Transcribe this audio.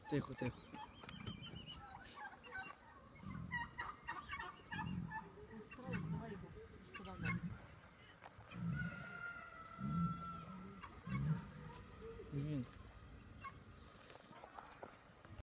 Тихо, тихо. Стараюсь, давай его туда назад. Він.